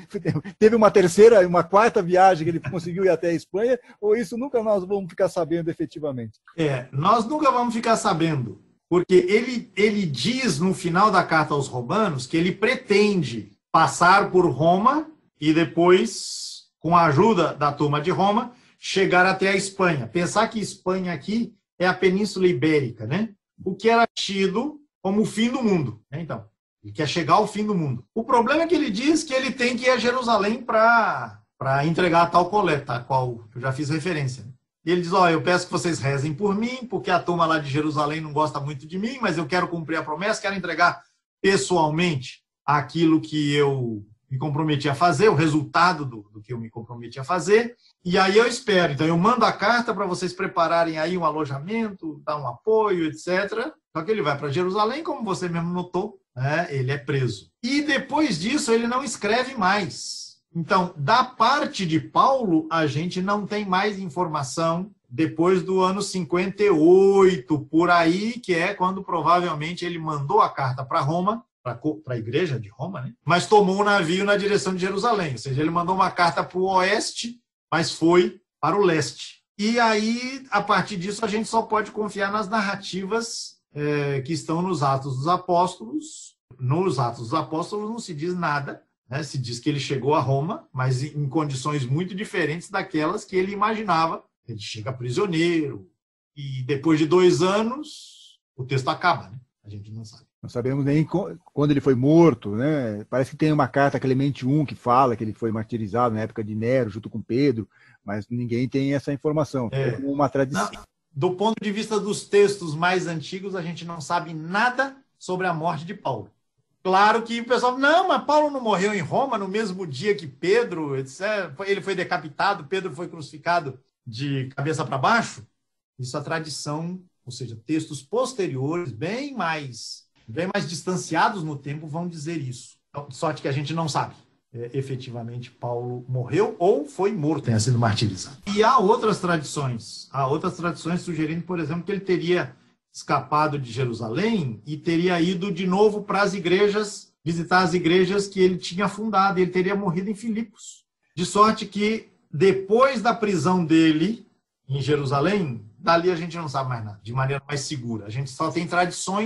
teve uma quarta viagem que ele conseguiu ir até a Espanha, ou isso nunca nós vamos ficar sabendo efetivamente? Nós nunca vamos ficar sabendo, porque ele diz no final da carta aos Romanos que ele pretende passar por Roma e depois, com a ajuda da turma de Roma, chegar até a Espanha. Pensar que Espanha aqui é a Península Ibérica, né? O que era tido como o fim do mundo, né? Então, ele quer chegar ao fim do mundo. O problema é que ele diz que ele tem que ir a Jerusalém para entregar a tal coleta, a qual eu já fiz referência. E ele diz: eu peço que vocês rezem por mim, porque a turma lá de Jerusalém não gosta muito de mim, mas eu quero cumprir a promessa, quero entregar pessoalmente aquilo que eu me comprometi a fazer, o resultado do que eu me comprometi a fazer, e aí eu espero. Então eu mando a carta para vocês prepararem aí um alojamento, dar um apoio, etc. Só que ele vai para Jerusalém, como você mesmo notou, ele é preso. E depois disso ele não escreve mais. Então, da parte de Paulo, a gente não tem mais informação depois do ano 58, por aí, que é quando provavelmente ele mandou a carta para Roma, para a igreja de Roma, né? Mas tomou um navio na direção de Jerusalém. Ou seja, ele mandou uma carta para o oeste, mas foi para o leste. E aí, a partir disso, a gente só pode confiar nas narrativas que estão nos Atos dos Apóstolos. Nos Atos dos Apóstolos não se diz nada, né? Se diz que ele chegou a Roma, mas em condições muito diferentes daquelas que ele imaginava. Ele chega prisioneiro e depois de 2 anos o texto acaba, né? A gente não sabe. Não sabemos nem quando ele foi morto, né? Parece que tem uma carta a Clemente I que fala que ele foi martirizado na época de Nero, junto com Pedro, mas ninguém tem essa informação. É como uma tradição. Do ponto de vista dos textos mais antigos, a gente não sabe nada sobre a morte de Paulo. Claro que o pessoal, não, mas Paulo não morreu em Roma no mesmo dia que Pedro, etc. Ele foi decapitado, Pedro foi crucificado de cabeça para baixo. Isso é a tradição, ou seja, textos posteriores, bem mais distanciados no tempo, vão dizer isso. Então, sorte que a gente não sabe. Efetivamente, Paulo morreu ou foi morto, tenha sido martirizado. E há outras tradições sugerindo, por exemplo, que ele teria escapado de Jerusalém e teria ido de novo para as igrejas, visitar as igrejas que ele tinha fundado, e ele teria morrido em Filipos. De sorte que, depois da prisão dele em Jerusalém, dali a gente não sabe mais nada, de maneira mais segura. A gente só tem tradições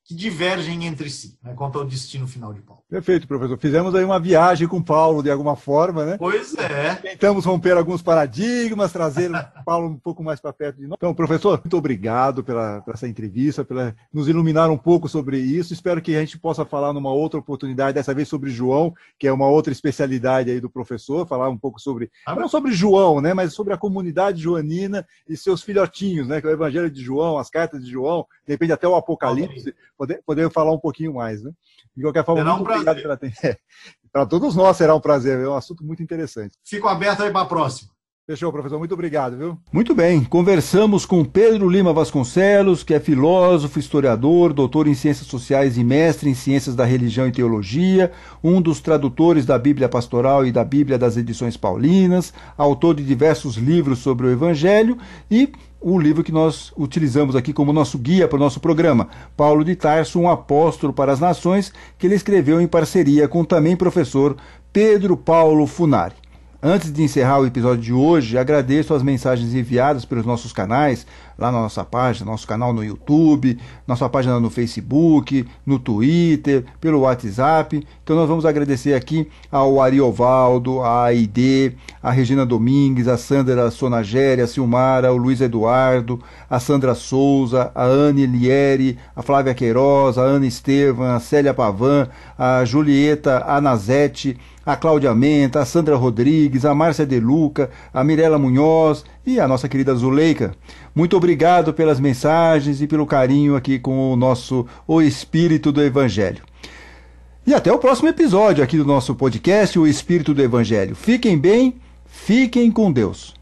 que divergem entre si, né, quanto ao destino final de Paulo. Perfeito, professor. Fizemos aí uma viagem com Paulo, de alguma forma, né? Pois é. Tentamos romper alguns paradigmas, trazer Paulo um pouco mais para perto de nós. Então, professor, muito obrigado por essa entrevista, pela nos iluminar um pouco sobre isso. Espero que a gente possa falar numa outra oportunidade, dessa vez sobre João, que é uma outra especialidade aí do professor, falar um pouco sobre, não sobre João, né, mas sobre a comunidade joanina e seus filhotinhos, né, que é o Evangelho de João, as cartas de João, de repente até o Apocalipse, poder falar um pouquinho mais, né? De qualquer forma, muito obrigado pela atenção. Para todos nós será um prazer, é um assunto muito interessante. Fico aberto aí para a próxima. Fechou, professor. Muito obrigado, viu? Muito bem. Conversamos com Pedro Lima Vasconcelos, que é filósofo, historiador, doutor em Ciências Sociais e mestre em Ciências da Religião e Teologia, um dos tradutores da Bíblia Pastoral e da Bíblia das Edições Paulinas, autor de diversos livros sobre o Evangelho e o livro que nós utilizamos aqui como nosso guia para o nosso programa, Paulo de Tarso, um apóstolo para as nações, que ele escreveu em parceria com também professor Pedro Paulo Funari. Antes de encerrar o episódio de hoje, agradeço as mensagens enviadas pelos nossos canais, lá na nossa página, nosso canal no YouTube, nossa página no Facebook, no Twitter, pelo WhatsApp. Então nós vamos agradecer aqui ao Ariovaldo, a Aide, a Regina Domingues, a Sandra Sonageri, a Silmara, o Luiz Eduardo, a Sandra Souza, a Anne Lieri, a Flávia Queiroz, a Ana Estevam, a Célia Pavan, a Julieta Anazete, a Cláudia Menta, a Sandra Rodrigues, a Márcia De Luca, a Mirela Munhoz e a nossa querida Zuleika. Muito obrigado pelas mensagens e pelo carinho aqui com o Espírito do Evangelho. E até o próximo episódio aqui do nosso podcast, O Espírito do Evangelho. Fiquem bem, fiquem com Deus.